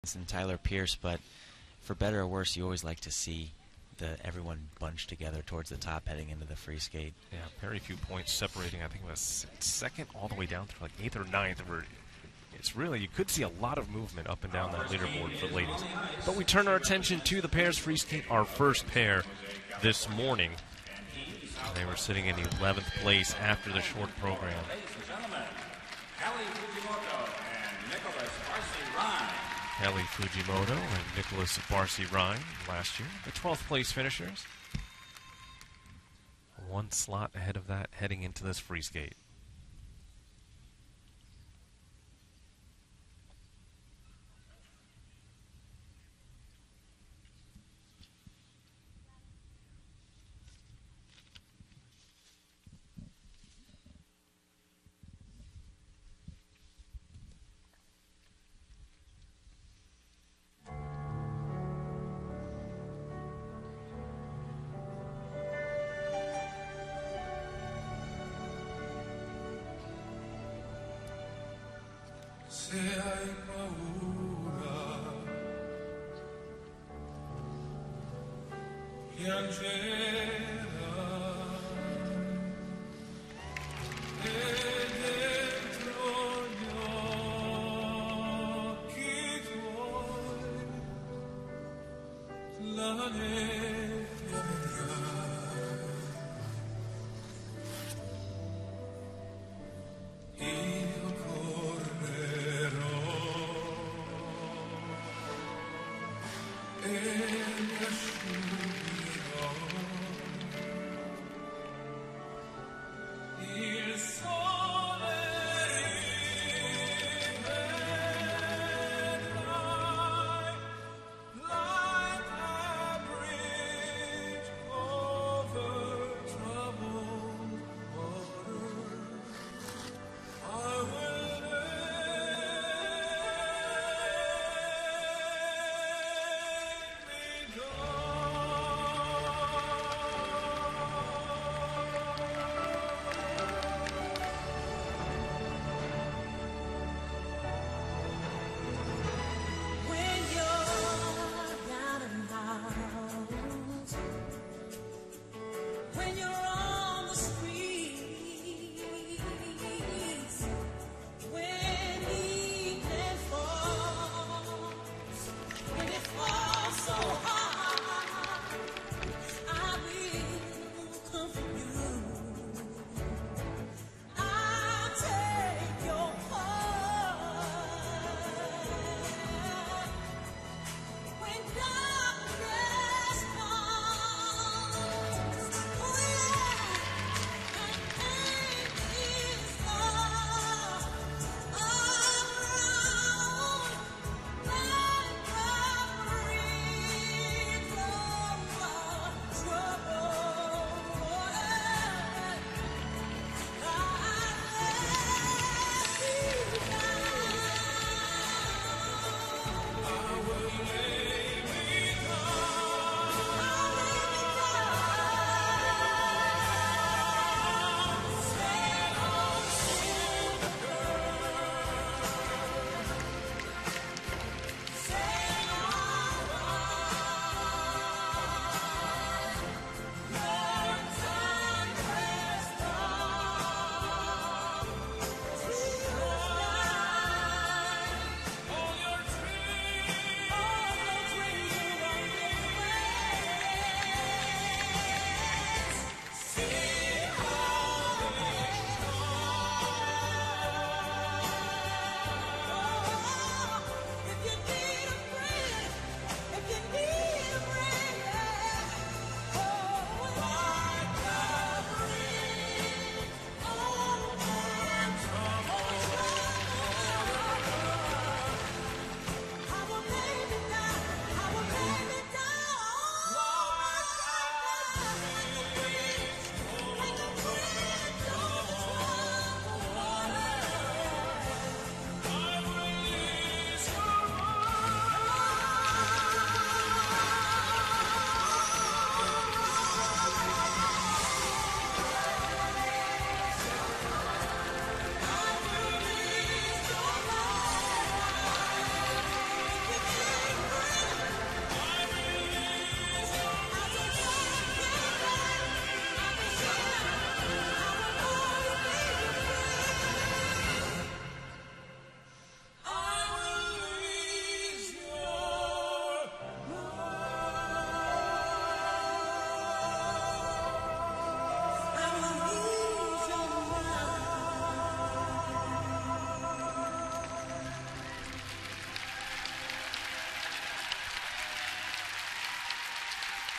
and Tyler Pierce, but for better or worse, you always like to see everyone bunched together towards the top heading into the free skate. Yeah, very few points separating. I think it was second all the way down to like 8th or 9th. It's really, you could see a lot of movement up and down that leaderboard for ladies. But we turn our attention to the pairs free skate, our first pair this morning. They were sitting in 11th place after the short program. Kelly Fujimoto and Nicholas Barcy-Ryan last year, the 12th place finishers. One slot ahead of that heading into this free skate. Se hai paura, piangera, e dentro gli occhi tuoi la nebbia io correrò e mi asciugherò il sole rivedrai like a bridge over troubled water. I will let me go.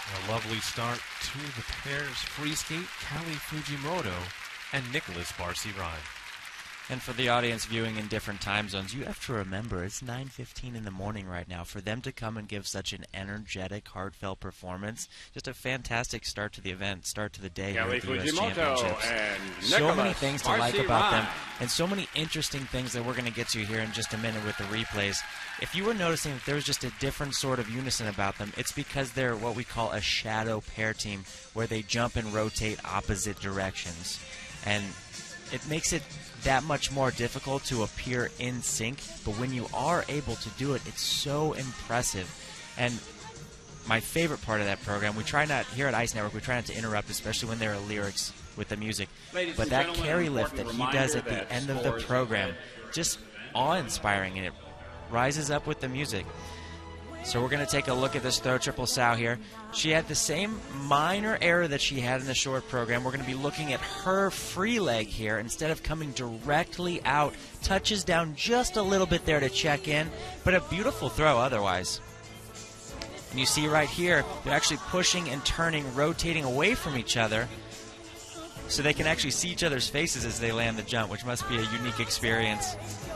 A lovely start to the pairs free skate, Callie Fujimoto and Nicholas Barcy-Ryan. And for the audience viewing in different time zones, you have to remember it's 9:15 in the morning right now. For them to come and give such an energetic, heartfelt performance, just a fantastic start to the event, start to the day here Callie at the US Fujimoto Championships. and So many Nicholas things to like about them, Barcy-Ryan. and so many interesting things that we're going to get to here in just a minute with the replays. If you were noticing that there's just a different sort of unison about them, it's because they're what we call a shadow pair team, where they jump and rotate opposite directions. And it makes it that much more difficult to appear in sync, but when you are able to do it, it's so impressive. And my favorite part of that program, we try not, here at Ice Network, we try not to interrupt, especially when there are lyrics with the music. Ladies But and that gentlemen, carry an lift that important he does at reminder the that end of the scores program, just awe-inspiring, and it rises up with the music. So we're going to take a look at this throw triple sow here. She had the same minor error that she had in the short program. We're going to be looking at her free leg here. Instead of coming directly out, touches down just a little bit there to check in, but a beautiful throw otherwise. And you see right here, they're actually pushing and turning, rotating away from each other, so they can actually see each other's faces as they land the jump, which must be a unique experience.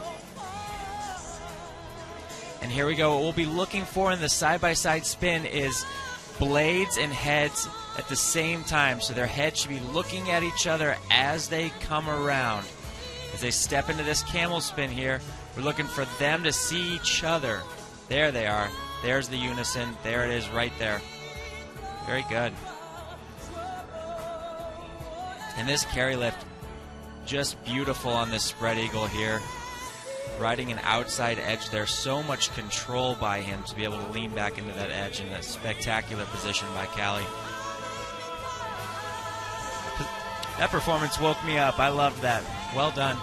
And here we go. What we'll be looking for in the side-by-side spin is blades and heads at the same time. So their heads should be looking at each other as they come around. As they step into this camel spin here, we're looking for them to see each other. There they are. There's the unison. There it is right there. Very good. And this carry lift, just beautiful on this spread eagle here. Riding an outside edge there, so much control by him to be able to lean back into that edge in a spectacular position by Callie. That performance woke me up. I loved that. Well done.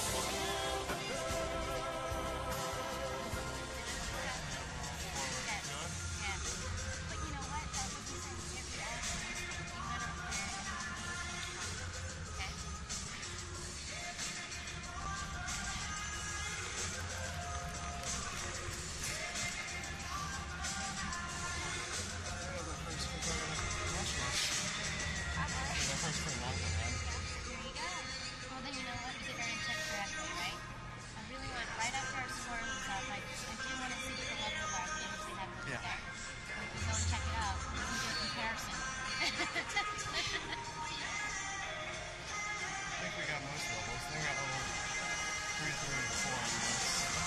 Well, then you know what? We did our intent correctly, right? I really want, right after our score was up, I do want to see what the level of our games we have for today. So we can go check it out. We can do a comparison. I think we got most levels. I think we got level 3, 3, and 4 on this.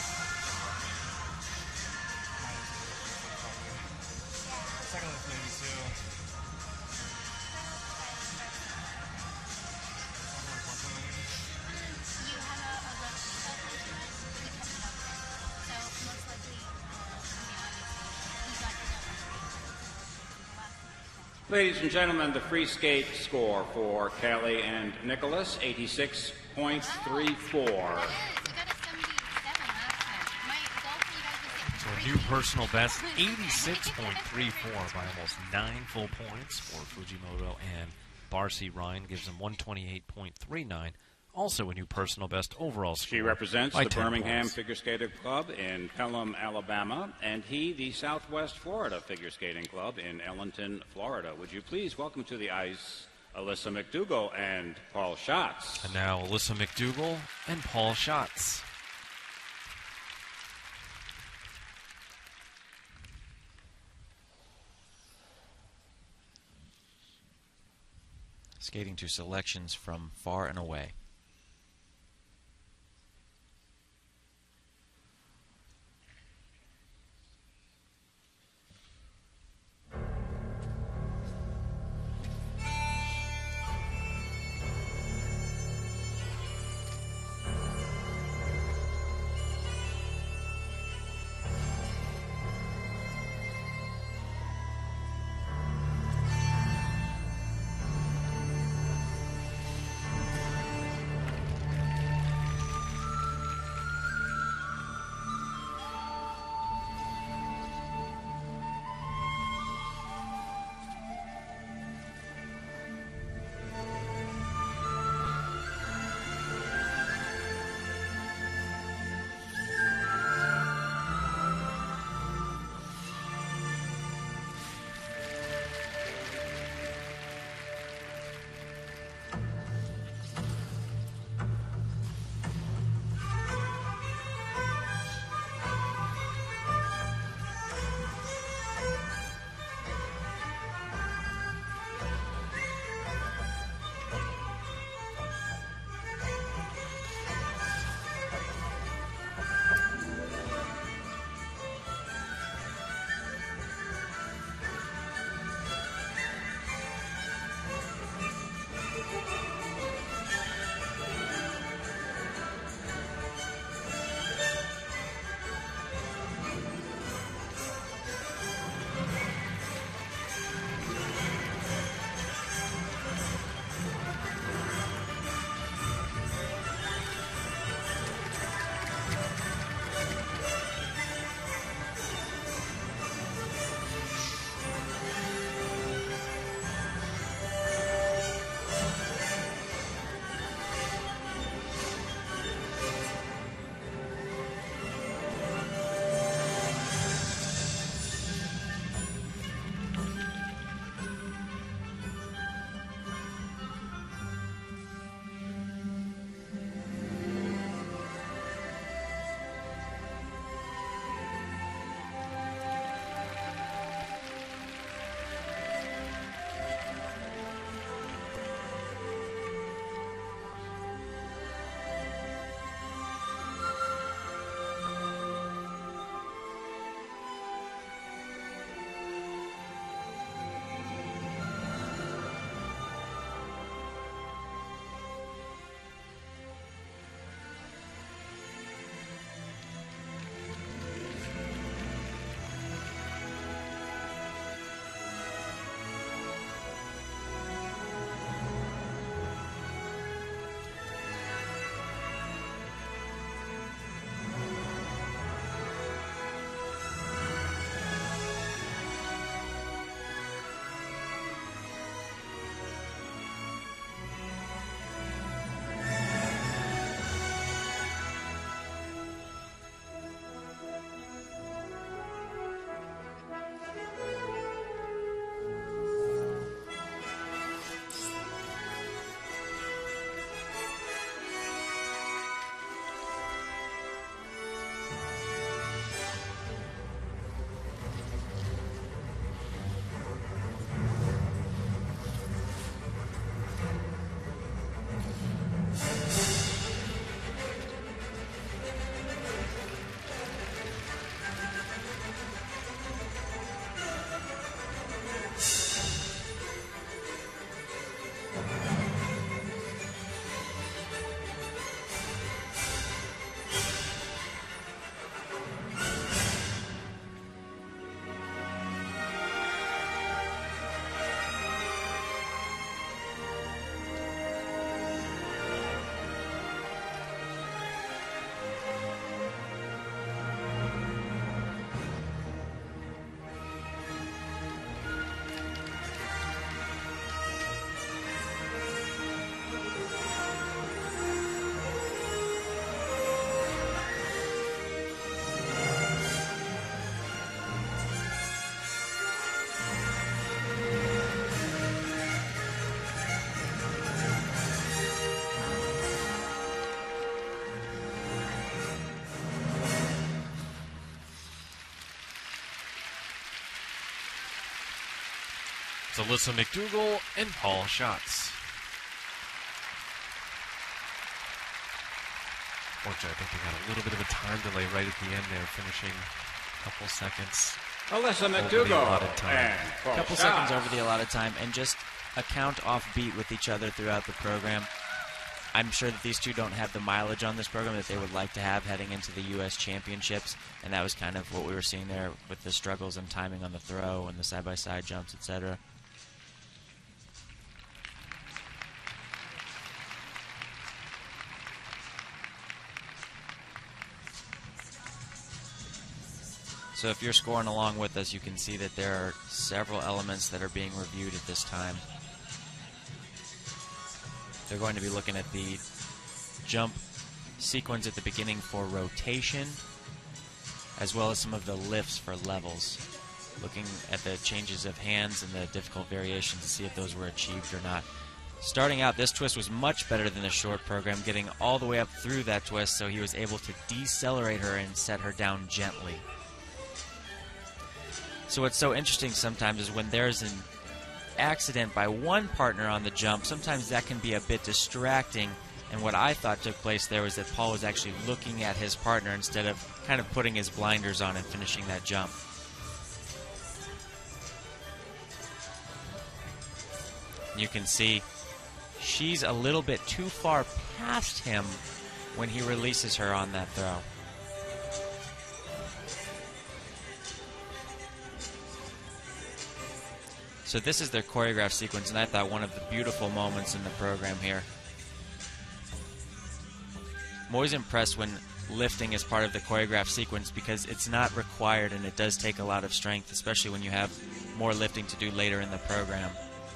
Second lift maybe too. You have a rope built into it. We cut it up there. So most likely, obviously, you got your number. Ladies and gentlemen, the free skate score for Callie and Nicholas, 86.34. You got a 77 last time. My goal for you guys was So a new personal best, 86.34 by almost 9 full points for Fujimoto, and Barcy-Ryan gives them 128.39. Also a new personal best overall score. She represents by the 10 Birmingham points. Figure Skating Club in Pelham, Alabama, and he, the Southwest Florida Figure Skating Club in Ellenton, Florida. Would you please welcome to the ice Alyssa McDougall and Paul Schatz. And now Alyssa McDougall and Paul Schatz. Skating to selections from far and away. That's Alyssa McDougall and Paul Schatz. Fortunately, I think they got a little bit of a time delay right at the end there, finishing a couple seconds. Alyssa Over the McDougall allotted time. and Paul A couple Schatz. seconds over the allotted time, and just a count off beat with each other throughout the program. I'm sure that these two don't have the mileage on this program that they would like to have heading into the U.S. Championships, and that was kind of what we were seeing there with the struggles and timing on the throw and the side-by-side jumps, etc. So if you're scoring along with us, you can see that there are several elements that are being reviewed at this time. They're going to be looking at the jump sequence at the beginning for rotation, as well as some of the lifts for levels. Looking at the changes of hands and the difficult variations to see if those were achieved or not. Starting out, this twist was much better than the short program, getting all the way up through that twist, so he was able to decelerate her and set her down gently. So what's so interesting sometimes is when there's an accident by one partner on the jump, sometimes that can be a bit distracting. And what I thought took place there was that Paul was actually looking at his partner instead of kind of putting his blinders on and finishing that jump. You can see she's a little bit too far past him when he releases her on that throw. So this is their choreographed sequence, and I thought one of the beautiful moments in the program here. I'm always impressed when lifting is part of the choreographed sequence because it's not required and it does take a lot of strength, especially when you have more lifting to do later in the program.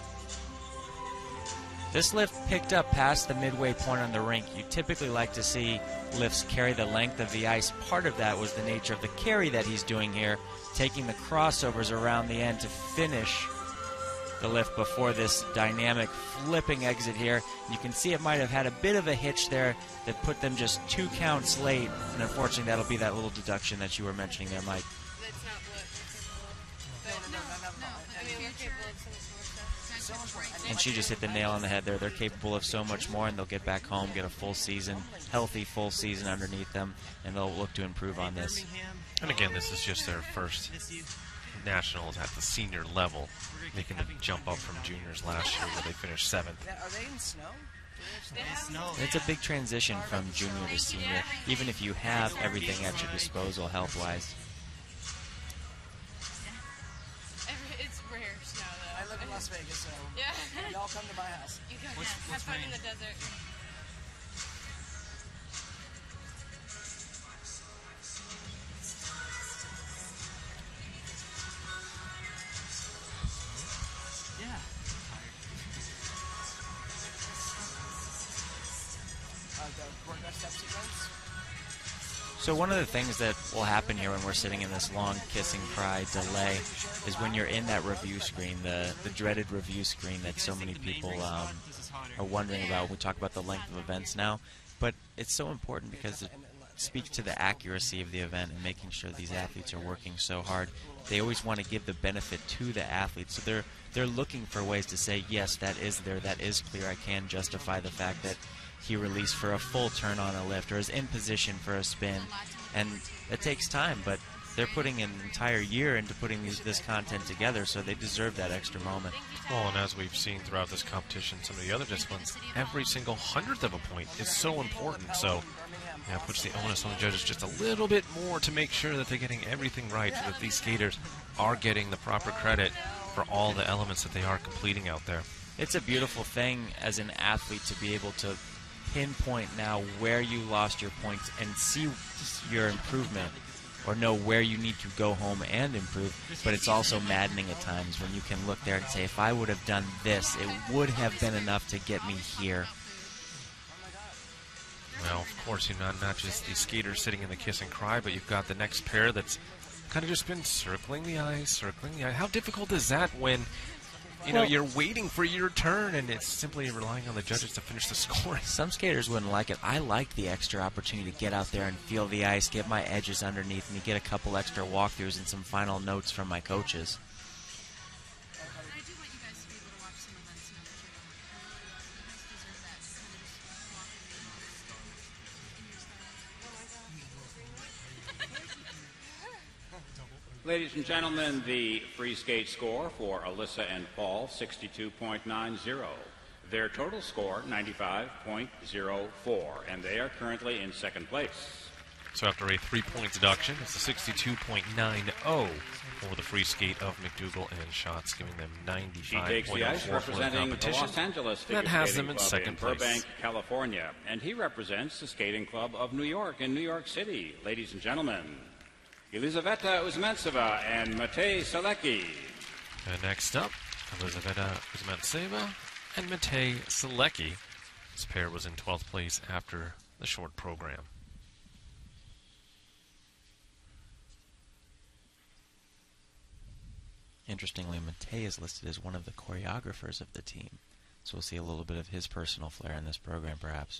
This lift picked up past the midway point on the rink. You typically like to see lifts carry the length of the ice. Part of that was the nature of the carry that he's doing here, taking the crossovers around the end to finish the lift before this dynamic flipping exit here. You can see it might have had a bit of a hitch there that put them just 2 counts late, and unfortunately that'll be that little deduction that you were mentioning there, Mike. That's not what. I mean, we're capable of some sort of stuff. And she just hit the nail on the head there. They're capable of so much more, and they'll get back home, get a full season, healthy full season underneath them, and they'll look to improve on this. And again, this is just their first nationals at the senior level, making the jump up from juniors last year where they finished 7th. Are they in snow? It's a big transition from junior to senior, even if you have everything at your disposal health-wise. It's rare snow, though. I live in Las Vegas, so Yeah. y'all come to my house. You can have fun in the desert. Yeah. The choreographed step sequence. So one of the things that will happen here when we're sitting in this long kiss and cry delay is when you're in that review screen, the dreaded review screen that so many people are wondering about. We talk about the length of events now, but it's so important because it speaks to the accuracy of the event and making sure these athletes are working so hard. They always want to give the benefit to the athletes, so they're looking for ways to say, yes, that is there, that is clear. I can justify the fact that he released for a full turn on a lift or is in position for a spin, and it takes time, but they're putting an entire year into putting this content together, so they deserve that extra moment. Well, and as we've seen throughout this competition, some of the other disciplines, every single 100th of a point is so important. So, yeah, it puts the onus on the judges just a little bit more to make sure that they're getting everything right, so that these skaters are getting the proper credit for all the elements that they are completing out there. It's a beautiful thing as an athlete to be able to pinpoint now where you lost your points and see your improvement, or know where you need to go home and improve. But it's also maddening at times when you can look there and say, if I would have done this, it would have been enough to get me here. Well, of course, you're not just the skaters sitting in the kiss and cry, but you've got the next pair that's kind of just been circling the ice. How difficult is that when you're waiting for your turn and it's simply relying on the judges to finish the scoring? Some skaters wouldn't like it. I like the extra opportunity to get out there and feel the ice, get my edges underneath me, get a couple extra walkthroughs and some final notes from my coaches. Ladies and gentlemen, the free skate score for Alyssa and Paul, 62.90. Their total score, 95.04, and they are currently in second place. So after a 3-point deduction, it's a 62.90 for the free skate of McDougal and Schatz, giving them She takes the ice 95.04 for the representing the competition. Los Angeles Figure That has Skating them in Club second place. Burbank, California, and he represents the Skating Club of New York in New York City. Ladies and gentlemen, Elizaveta Uzmentseva and Matej Selecki. And next up, Elizaveta Uzmentseva and Matej Selecki. This pair was in 12th place after the short program. Interestingly, Matej is listed as one of the choreographers of the team, so we'll see a little bit of his personal flair in this program, perhaps.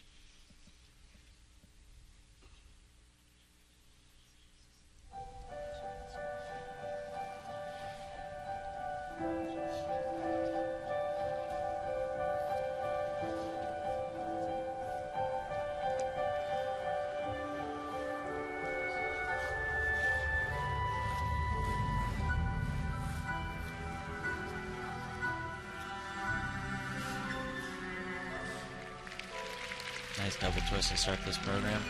Nice double twist to start this program.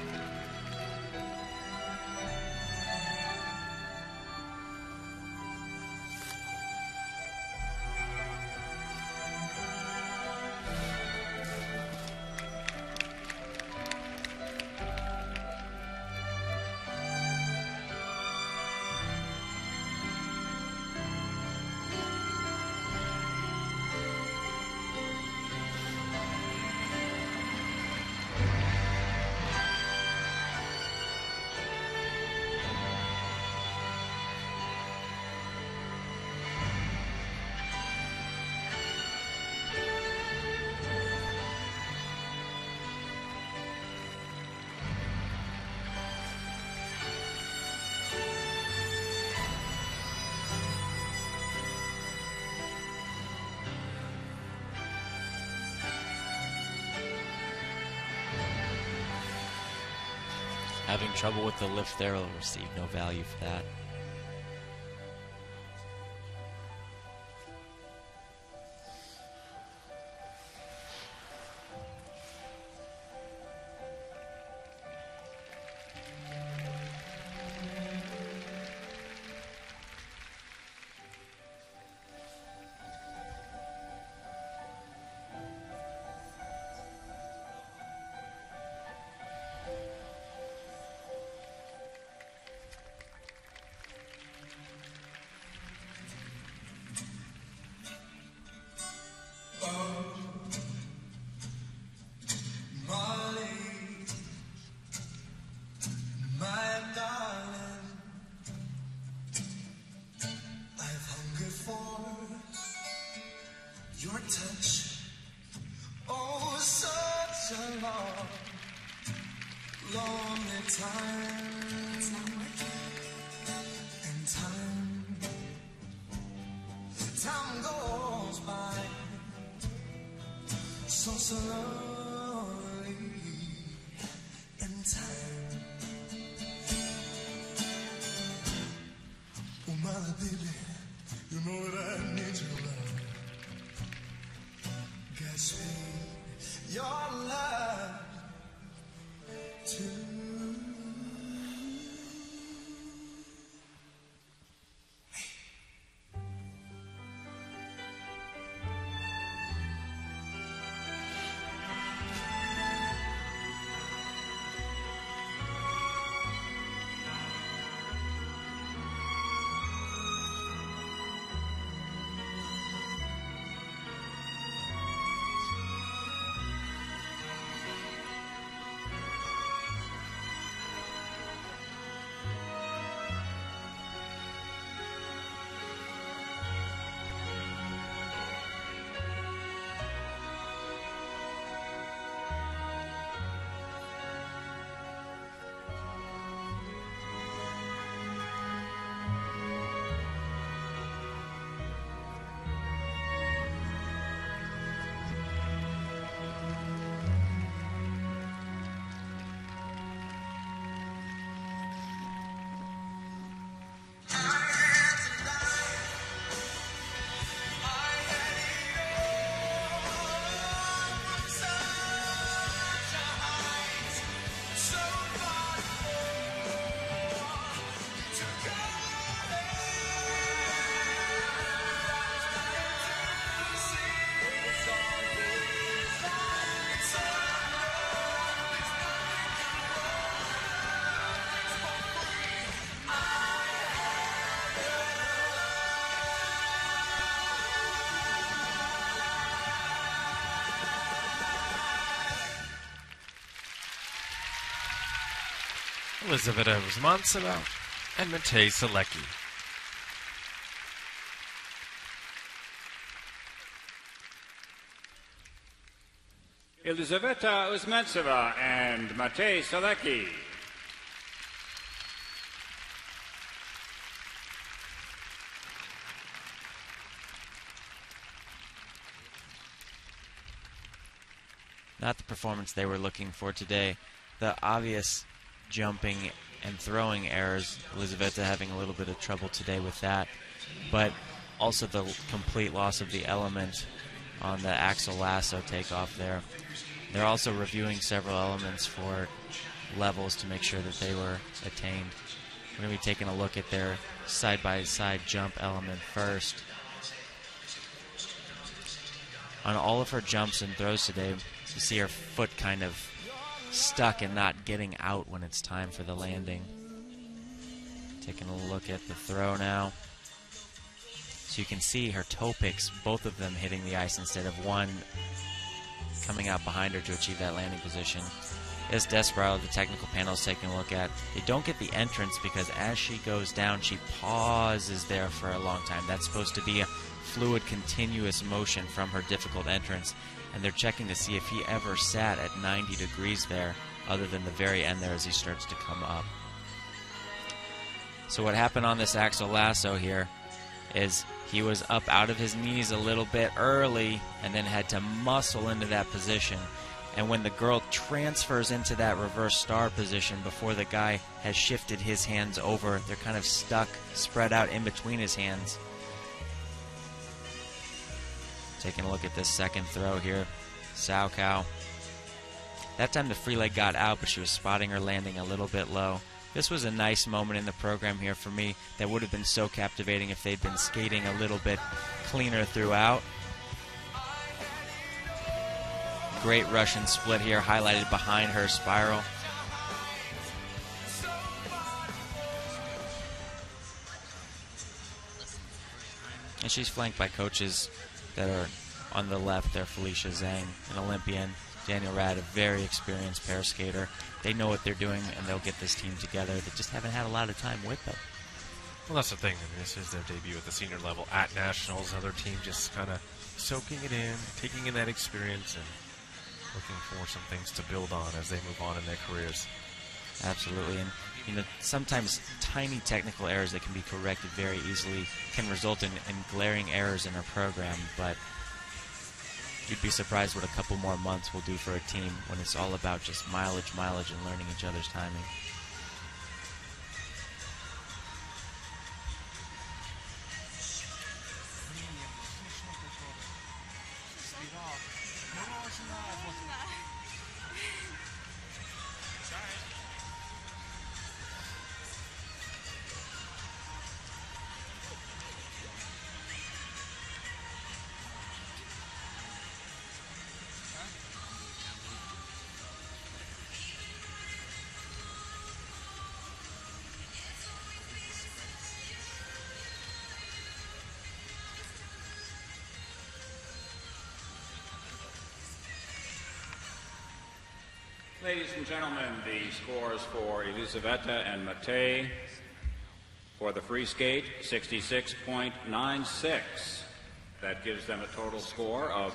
Having trouble with the lift there, will receive no value for that. Your touch, oh, such a long, lonely time. It's not working. And time goes by so slowly. And time, oh, my baby, you know that I need your love. Gatsby, your love too. Elizaveta Rozmantseva and Matej Selecki. Elizaveta Uzmentseva and Matej Selecki. Not the performance they were looking for today. The obvious jumping and throwing errors, Elizaveta having a little bit of trouble today with that, but also the complete loss of the element on the axel lasso takeoff there. They're also reviewing several elements for levels to make sure that they were attained. We're going to be taking a look at their side-by-side jump element first. On all of her jumps and throws today, you see her foot kind of stuck and not getting out when it's time for the landing. Taking a look at the throw now. So you can see her toe picks, both of them hitting the ice instead of one coming out behind her to achieve that landing position. As Desperado, the technical panel is taking a look at, they don't get the entrance because as she goes down, she pauses there for a long time. That's supposed to be a fluid, continuous motion from her difficult entrance, and they're checking to see if he ever sat at 90 degrees there, other than the very end there as he starts to come up. So what happened on this axel lasso here is he was up out of his knees a little bit early and then had to muscle into that position. And when the girl transfers into that reverse star position before the guy has shifted his hands over, they're kind of stuck, spread out in between his hands. Taking a look at this second throw here. Salchow. That time the free leg got out, but she was spotting her landing a little bit low. This was a nice moment in the program here for me that would have been so captivating if they'd been skating a little bit cleaner throughout. Great Russian split here, highlighted behind her spiral. And she's flanked by coaches that are on the left there. Felicia Zhang, an Olympian. Daniel Rad, a very experienced pair skater. They know what they're doing, and they'll get this team together. They just haven't had a lot of time with them. Well, that's the thing. I mean, this is their debut at the senior level at Nationals. Another team just kind of soaking it in, taking in that experience, and looking for some things to build on as they move on in their careers. Absolutely. And, you know, sometimes tiny technical errors that can be corrected very easily can result in glaring errors in a program, but you'd be surprised what a couple more months will do for a team when it's all about just mileage, and learning each other's timing. Ladies and gentlemen, the scores for Elizaveta and Matej for the free skate, 66.96. That gives them a total score of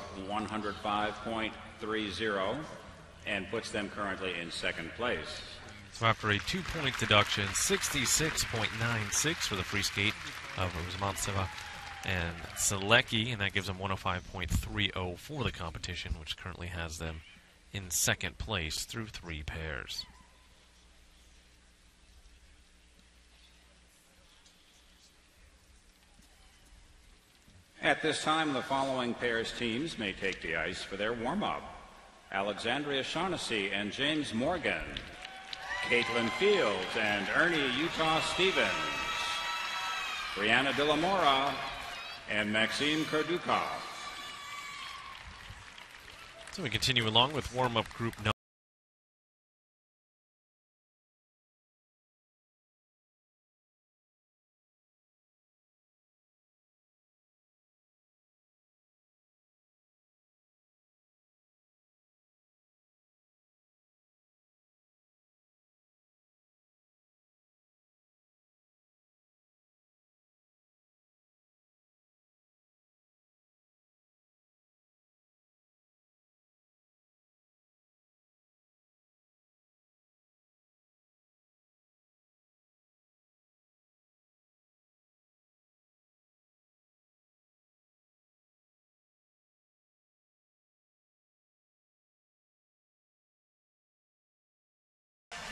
105.30 and puts them currently in second place. So after a 2-point deduction, 66.96 for the free skate of Rozmantseva and Selecki, and that gives them 105.30 for the competition, which currently has them in second place through 3 pairs. At this time, the following pairs teams may take the ice for their warm-up. Alexandria Shaughnessy and James Morgan, Caitlin Fields and Ernie Utah Stevens, Brianna De La Mora and Maxime Kurdukov. So we continue along with warm-up group number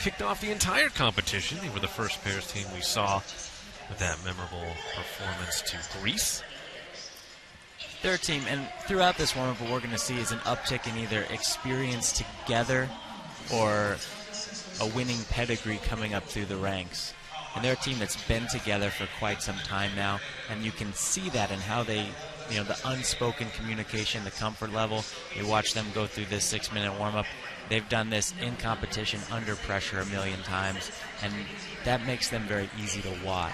kicked off the entire competition. They were the first pairs team we saw with that memorable performance to Greece. Their team, and throughout this warm-up, what we're going to see is an uptick in either experience together or a winning pedigree coming up through the ranks. And they're a team that's been together for quite some time now, and you can see that in how they, the unspoken communication, the comfort level. You watch them go through this 6-minute warm-up. They've done this in competition under pressure a million times, and that makes them very easy to watch.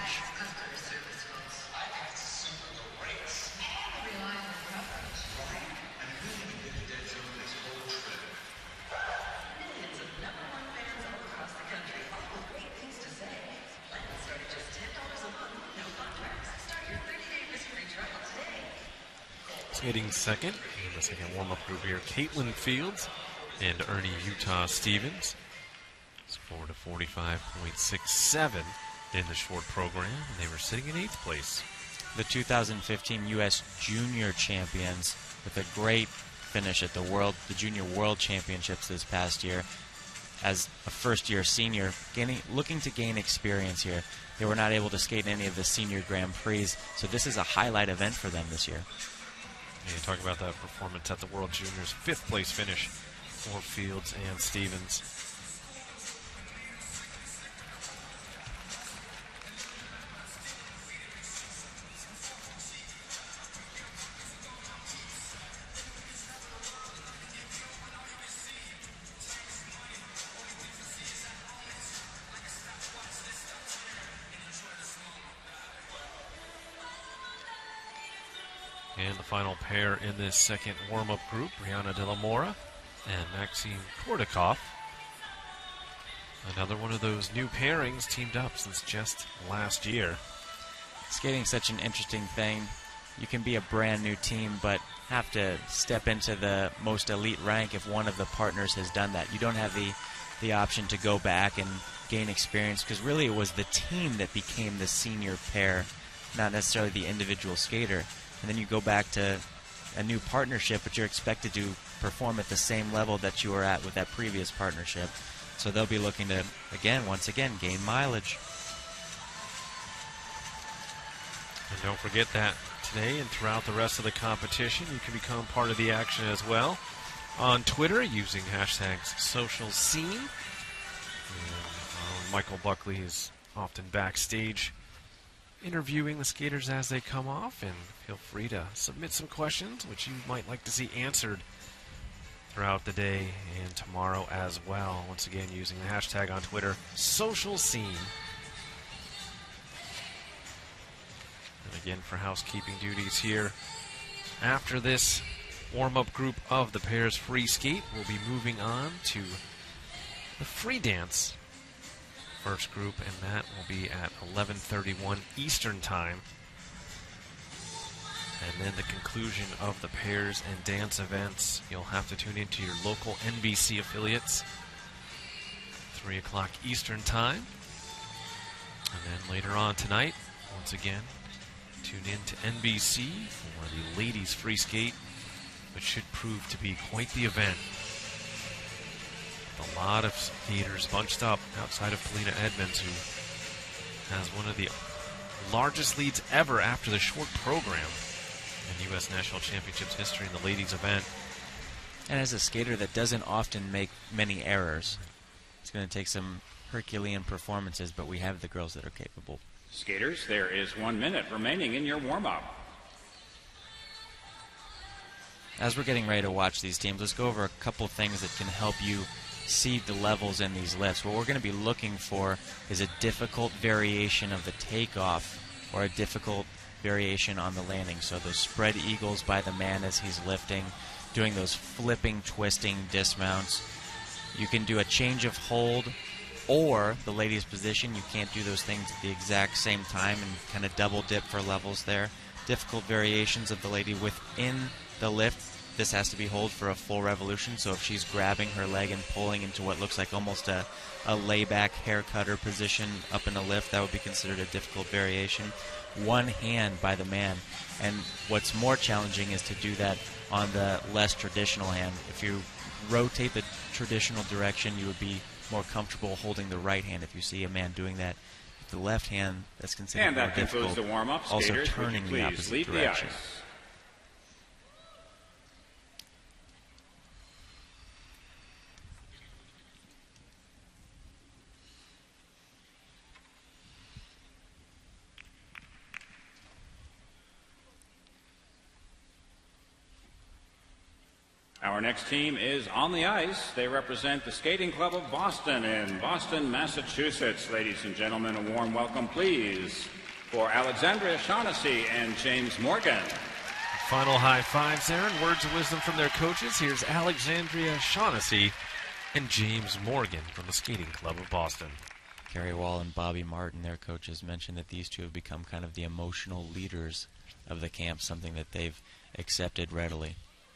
Skating second in the second warm-up group here, Caitlin Fields and Ernie Utah Stevens. Scored a 45.67 in the short program, and they were sitting in 8th place. The 2015 U.S. Junior Champions with a great finish at the Junior World Championships this past year. As a first-year senior, looking to gain experience here. They were not able to skate in any of the senior Grand Prix, so this is a highlight event for them this year. And talk about that performance at the World Juniors. 5th place finish for Fields and Stevens. And the final pair in this second warm-up group, Brianna De La Mora and Maxime Kordakov. Another one of those new pairings teamed up since just last year. Skating's such an interesting thing. You can be a brand new team, but have to step into the most elite rank if one of the partners has done that. You don't have the option to go back and gain experience, because really it was the team that became the senior pair, not necessarily the individual skater. And then you go back to a new partnership, but you're expected to perform at the same level that you were at with that previous partnership. So they'll be looking to, once again, gain mileage. And don't forget that today and throughout the rest of the competition, you can become part of the action as well on Twitter using hashtags #SocialScene. And Michael Buckley is often backstage interviewing the skaters as they come off, and feel free to submit some questions which you might like to see answered throughout the day and tomorrow as well. Once again, using the hashtag on Twitter, #SocialScene. And again, for housekeeping duties here, after this warm-up group of the pairs free skate, we'll be moving on to the free dance first group, and that will be at 11:31 Eastern Time. And then the conclusion of the pairs and dance events, you'll have to tune into your local NBC affiliates, 3 o'clock Eastern Time. And then later on tonight, once again, tune in to NBC for the ladies free skate, which should prove to be quite the event. A lot of skaters bunched up outside of Polina Edmonds, who has one of the largest leads ever after the short program in U.S. National Championships history in the ladies event. And as a skater that doesn't often make many errors, it's going to take some Herculean performances, but we have the girls that are capable. Skaters, there is 1 minute remaining in your warm-up. As we're getting ready to watch these teams, let's go over a couple things that can help you see the levels in these lifts. What we're going to be looking for is a difficult variation of the takeoff or a difficult variation on the landing. So those spread eagles by the man as he's lifting, doing those flipping, twisting dismounts. You can do a change of hold or the lady's position. You can't do those things at the exact same time and kind of double dip for levels there. Difficult variations of the lady within the lift. This has to be hold for a full revolution, so if she's grabbing her leg and pulling into what looks like almost a layback hair cutter position up in a lift, that would be considered a difficult variation. One hand by the man, and what's more challenging is to do that on the less traditional hand. If you rotate the traditional direction, you would be more comfortable holding the right hand. If you see a man doing that with the left hand, that's considered And more that concludes difficult. the warm-up. Also Skaters, would you turning the please opposite leave direction. the ice. Our next team is on the ice. They represent the Skating Club of Boston in Boston, Massachusetts. Ladies and gentlemen, a warm welcome, please, for Alexandria Shaughnessy and James Morgan. Final high fives there and words of wisdom from their coaches. Here's Alexandria Shaughnessy and James Morgan from the Skating Club of Boston. Gary Wall and Bobby Martin, their coaches, mentioned that these two have become kind of the emotional leaders of the camp, something that they've accepted readily.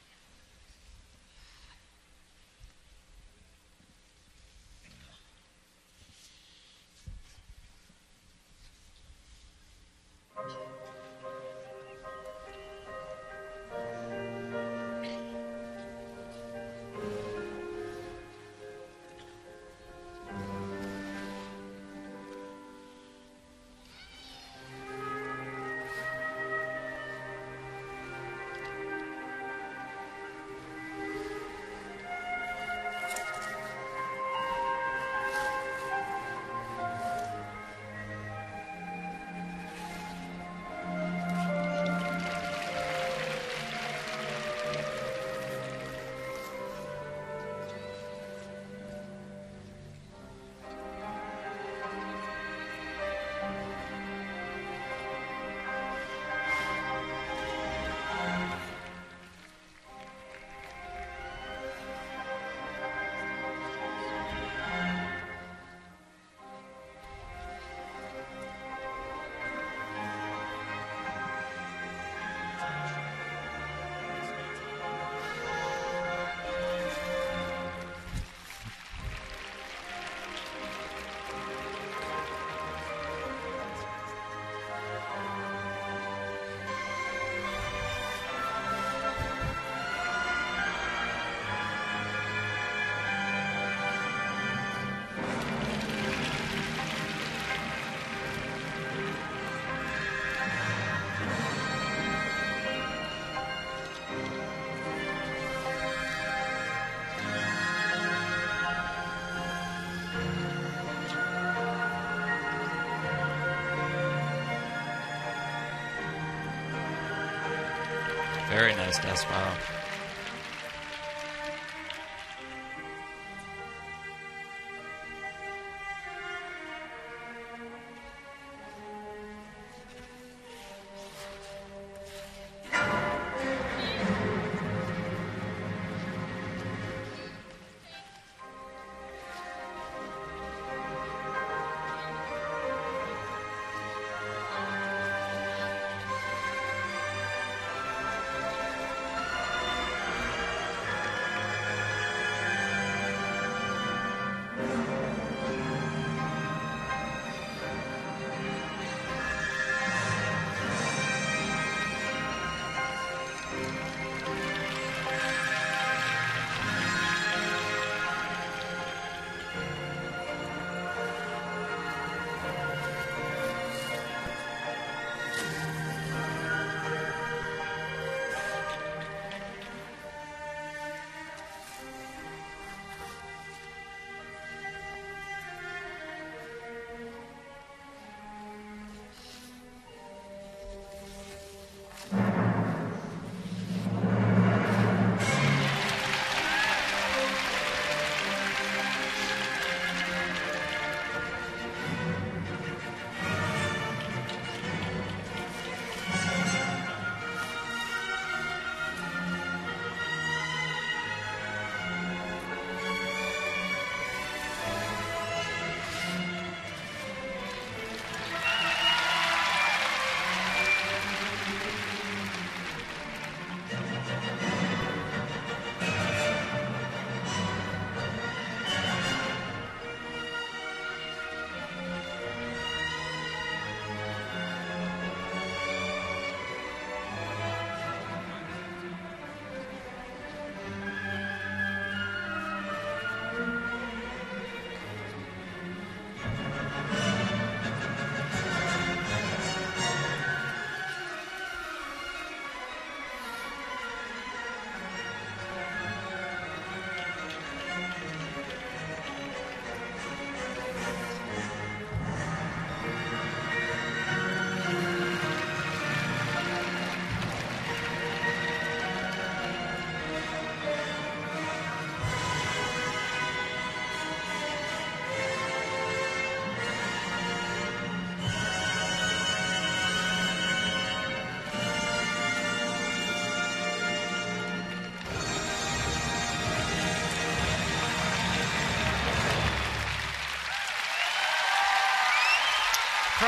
Very nice death spiral.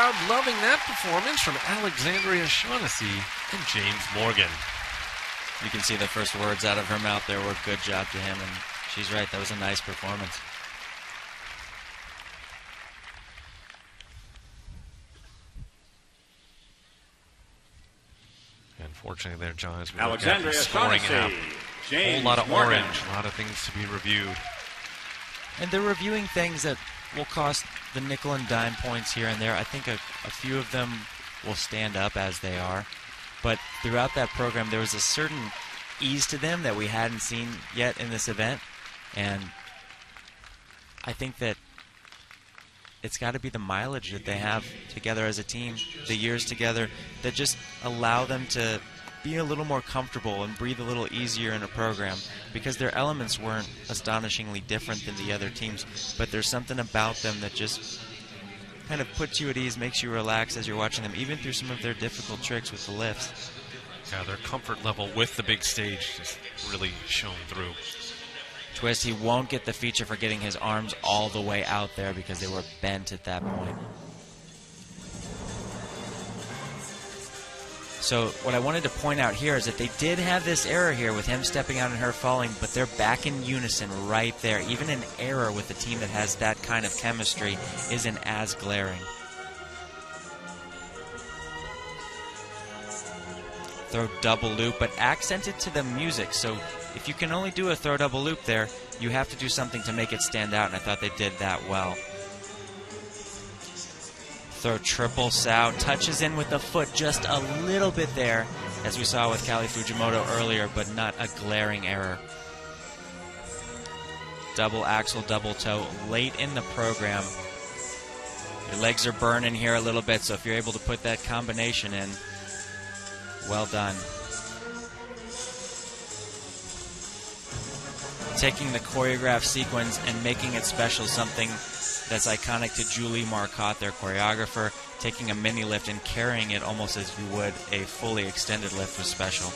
crowd loving that performance from Alexandria Shaughnessy and James Morgan. You can see the first words out of her mouth there were good job to him, and she's right, that was a nice performance. Unfortunately there, John, as we Alexandria look at the scoring, Shaughnessy, a James whole lot of Morgan. orange, a lot of things to be reviewed. And they're reviewing things that will cost the nickel and dime points here and there. I think a few of them will stand up as they are. But throughout that program, there was a certain ease to them that we hadn't seen yet in this event. And I think that it's got to be the mileage that they have together as a team, the years together, that just allow them to be a little more comfortable and breathe a little easier in a program, because their elements weren't astonishingly different than the other teams, but there's something about them that just kind of puts you at ease, makes you relax as you're watching them, even through some of their difficult tricks with the lifts. Yeah, their comfort level with the big stage just really shone through. Twist, he won't get the feature for getting his arms all the way out there because they were bent at that point. So what I wanted to point out here is that they did have this error here with him stepping out and her falling, but they're back in unison right there. Even an error with a team that has that kind of chemistry isn't as glaring. Throw double loop, but accented to the music. So if you can only do a throw double loop there, you have to do something to make it stand out, and I thought they did that well. Throw triple sow, touches in with the foot just a little bit there, as we saw with Kali Fujimoto earlier, but not a glaring error. Double axel, double toe, late in the program. Your legs are burning here a little bit, so if you're able to put that combination in, well done. Taking the choreographed sequence and making it special, something that's iconic to Julie Marcotte, their choreographer, taking a mini lift and carrying it almost as you would a fully extended lift was special.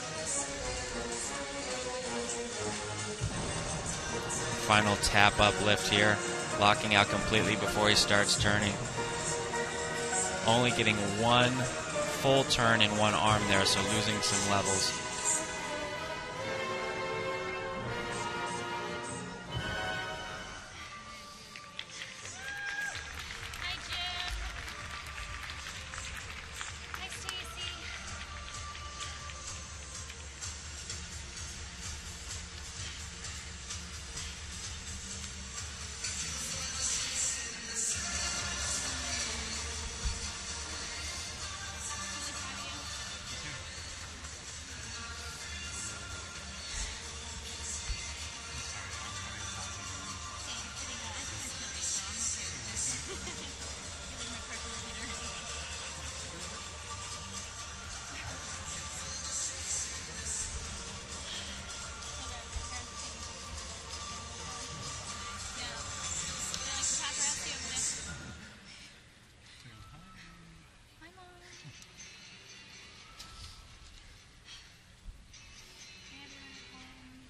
Final tap up lift here, locking out completely before he starts turning. Only getting one full turn in one arm there, so losing some levels. Hi, Jim. Hi, Stacy. Hi, Mom. Hey, everyone.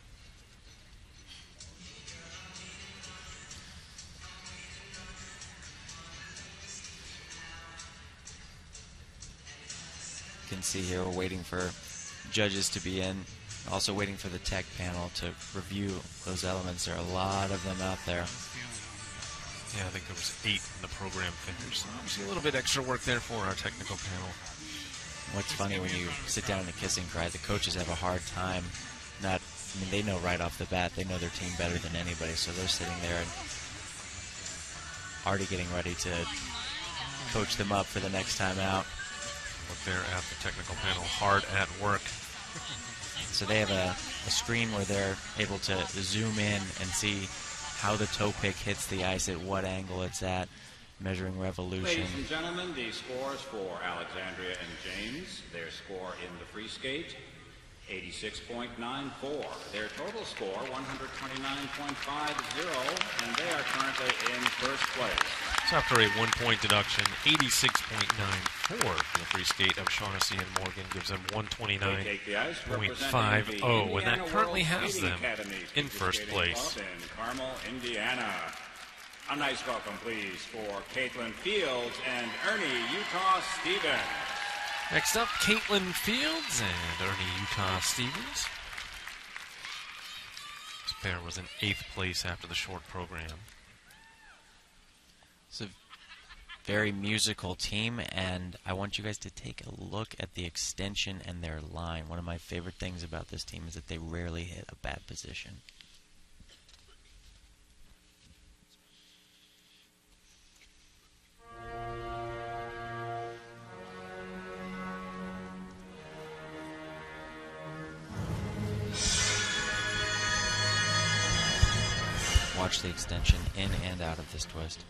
You can see here we're waiting for judges to be in. Also waiting for the tech panel to review those elements. There are a lot of them out there. Yeah, I think there was 8 in the program finish. So obviously a little bit extra work there for our technical panel. What's funny when you sit down in a kissing cry, the coaches have a hard time they know right off the bat, they know their team better than anybody, so they're sitting there and already getting ready to coach them up for the next time out. Look there at the technical panel, hard at work. So they have a screen where they're able to zoom in and see how the toe pick hits the ice, at what angle it's at, measuring revolution. Ladies and gentlemen, the scores for Alexandria and James. Their score in the free skate, 86.94. Their total score, 129.50, and they are currently in first place. So after a 1-point deduction, 86.94 for the free skate of Shaughnessy and Morgan gives them They take the ice, 129.50, and that currently has them in first place. In Carmel, Indiana. A nice welcome, please, for Caitlin Fields and Ernie Utah Stevens. Next up, Caitlin Fields and Ernie Utah Stevens. This pair was in 8th place after the short program. It's a very musical team, and I want you guys to take a look at the extension and their line. One of my favorite things about this team is that they rarely hit a bad position. Watch the extension in and out of this twist.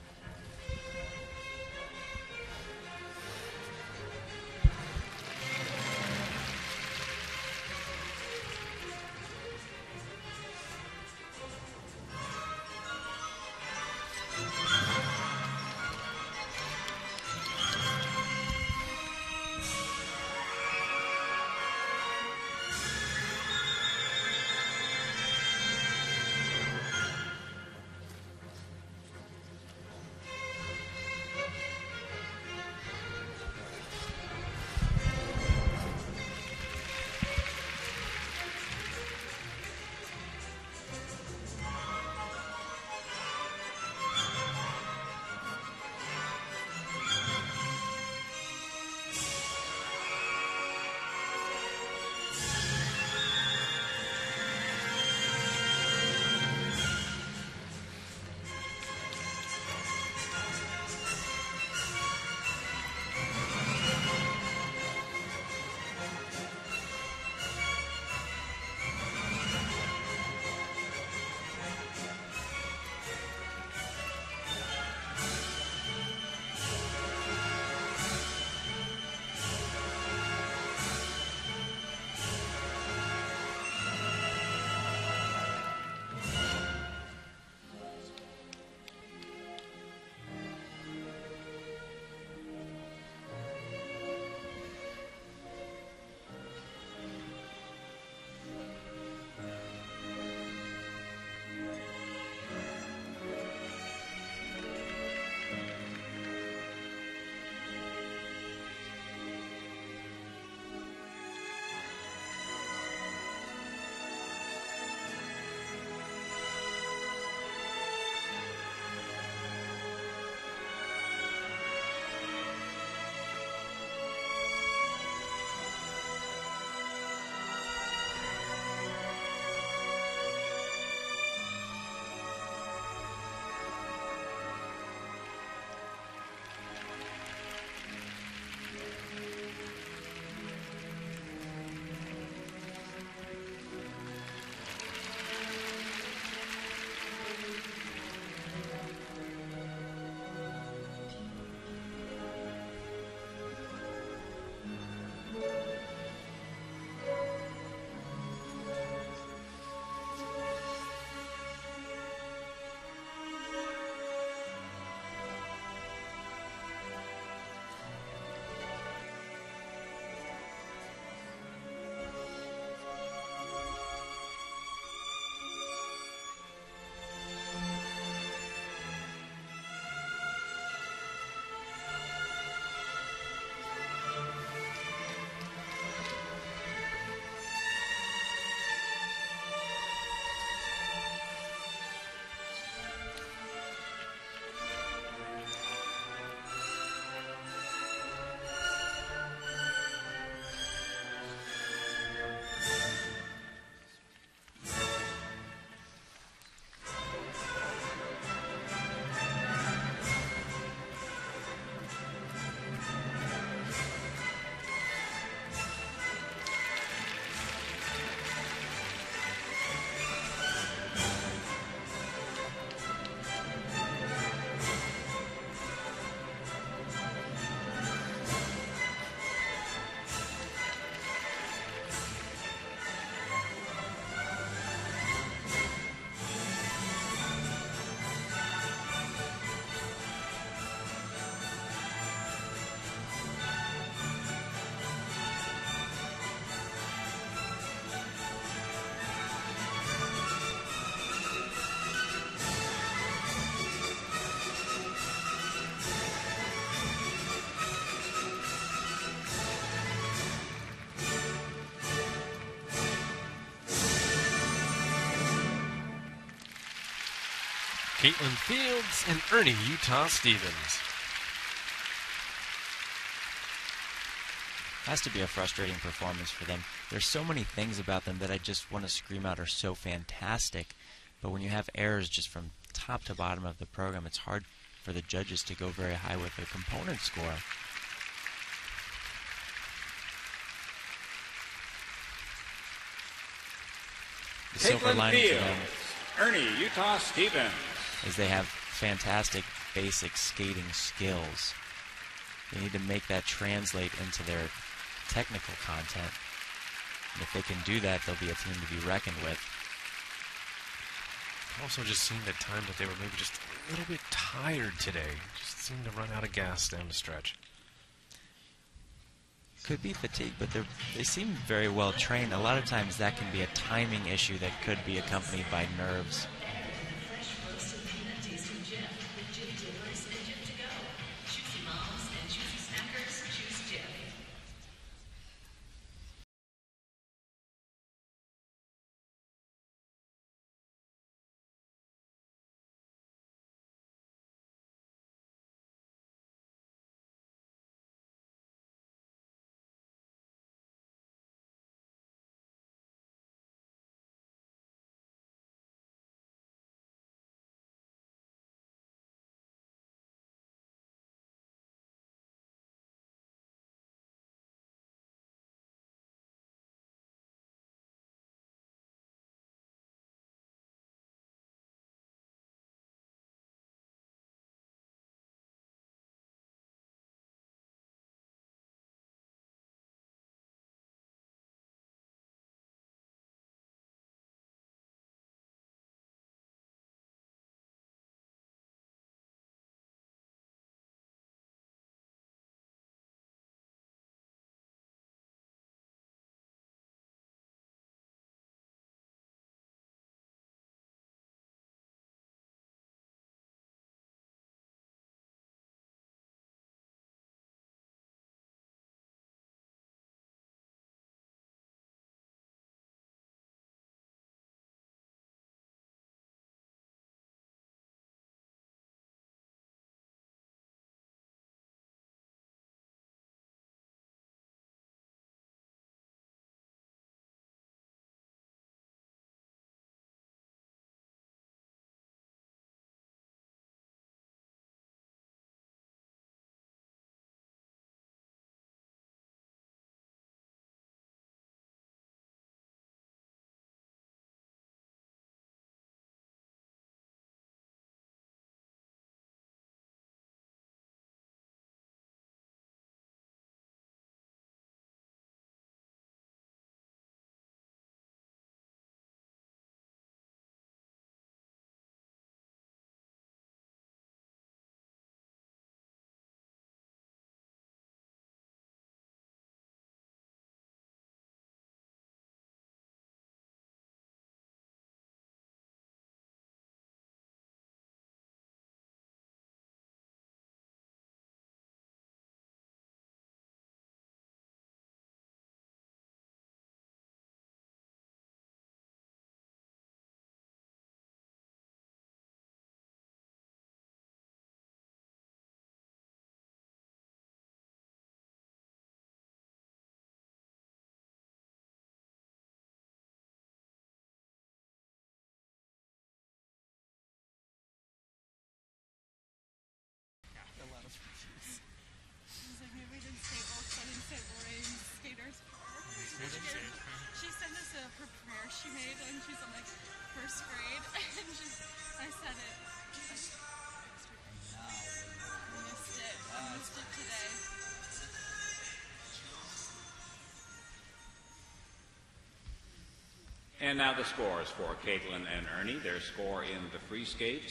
Caitlin Fields and Ernie Utah Stevens. Has to be a frustrating performance for them. There's so many things about them that I just want to scream out are so fantastic, but when you have errors just from top to bottom of the program, it's hard for the judges to go very high with a component score. The silver Caitlin lining for Fields, them Ernie Utah Stevens. is they have fantastic basic skating skills. They need to make that translate into their technical content. And if they can do that, they'll be a team to be reckoned with. Also just seemed at times that they were maybe just a little bit tired today. Just seemed to run out of gas down the stretch. Could be fatigue, but they seem very well trained. A lot of times that can be a timing issue that could be accompanied by nerves. She sent us her prayer she made when she's in like first grade, and I said it. I missed it. I missed it today. And now the scores for Caitlin and Ernie. Their score in the free skate,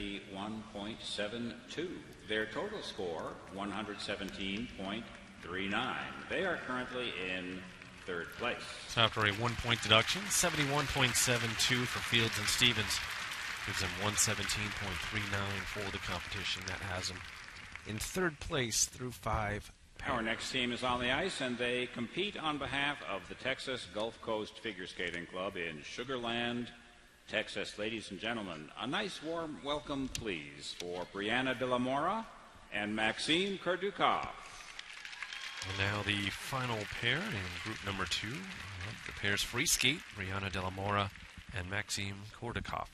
71.72. Their total score, 117.39. They are currently in third place. So after a 1-point deduction, 71.72 for Fields and Stevens. Gives them 117.39 for the competition. That has them in third place through 5 pairs. Our next team is on the ice, and they compete on behalf of the Texas Gulf Coast Figure Skating Club in Sugar Land, Texas. Ladies and gentlemen, a nice warm welcome, please, for Brianna De La Mora and Maxime Kurdukov. And now the final pair in group number 2 of the pairs free skate, Brianna De La Mora and Maxime Kordakov.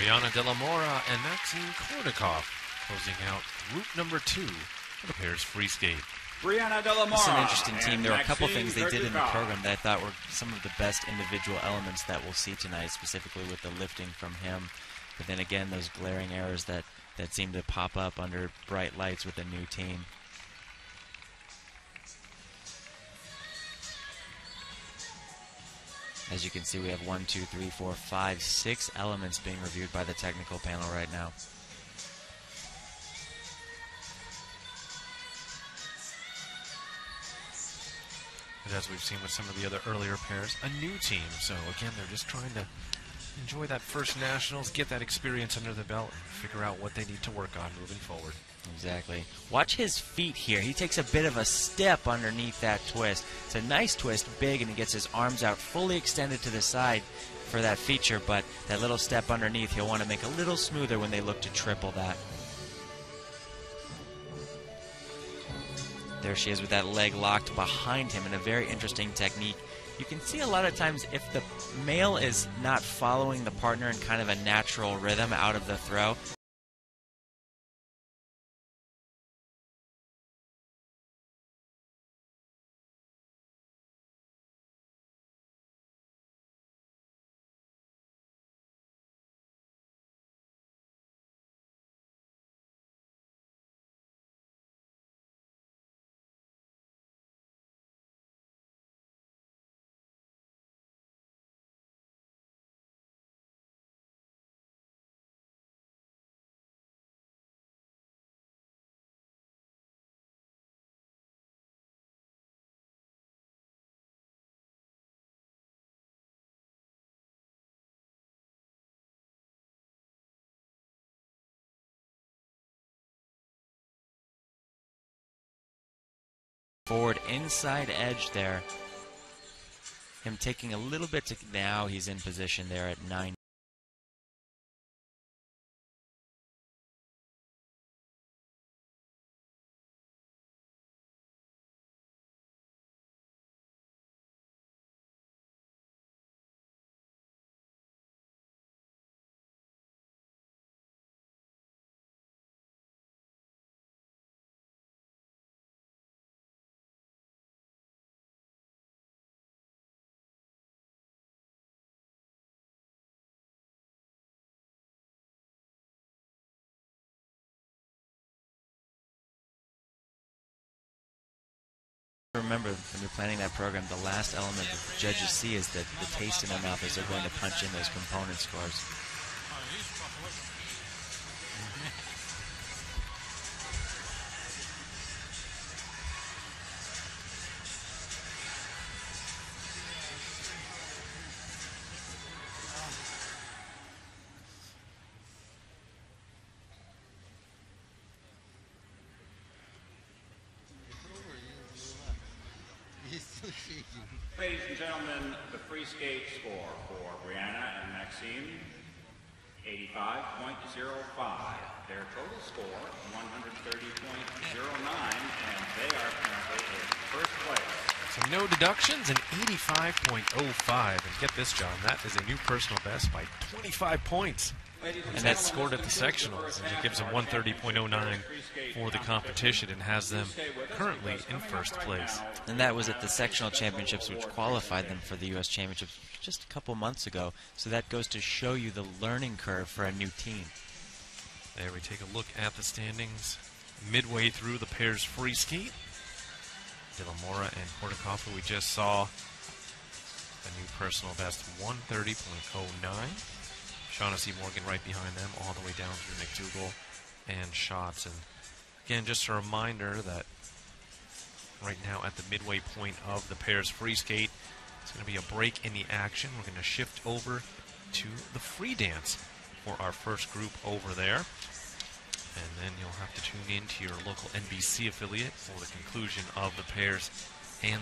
Brianna De La Mora and Maxine Kornikov closing out group number 2 for the pairs free skate. Brianna De La Mora. It's an interesting team. and There were a couple Maxine things they did in the Kornikov. program that I thought were some of the best individual elements that we'll see tonight, specifically with the lifting from him. But then again, those glaring errors that seem to pop up under bright lights with a new team. As you can see, we have 1, 2, 3, 4, 5, 6 elements being reviewed by the technical panel right now. And as we've seen with some of the other earlier pairs, a new team. So again, they're just trying to enjoy that first nationals, get that experience under the belt, and figure out what they need to work on moving forward. Exactly. Watch his feet here. He takes a bit of a step underneath that twist. It's a nice twist, big, and he gets his arms out fully extended to the side for that feature, but that little step underneath he'll want to make a little smoother when they look to triple that. There she is with that leg locked behind him in a very interesting technique. You can see a lot of times if the male is not following the partner in kind of a natural rhythm out of the throw, forward inside edge there. Him taking a little bit to, now he's in position there at 9. Remember, when you're planning that program, the last element that the judges see is the taste in their mouth as they're going to punch in those component scores. Ladies and gentlemen, the free skate score for Brianna and Maxime, 85.05. Their total score, 130.09, and they are currently in first place. So no deductions and 85.05. And get this, John, that is a new personal best by 25 points. And that's scored at the sectionals, and it gives them 130.09 for the competition and has them currently in first place. And that was at the sectional championships, which qualified them for the U.S. Championships just a couple months ago. So that goes to show you the learning curve for a new team. There we take a look at the standings midway through the pairs free skate. De La Mora and Kornikov, who we just saw, a new personal best, 130.09. Shaughnessy Morgan right behind them, all the way down through McDougall and Schatz. And again, just a reminder that right now at the midway point of the pairs free skate, it's going to be a break in the action. We're going to shift over to the free dance for our first group over there. And then you'll have to tune in to your local NBC affiliate for the conclusion of the pairs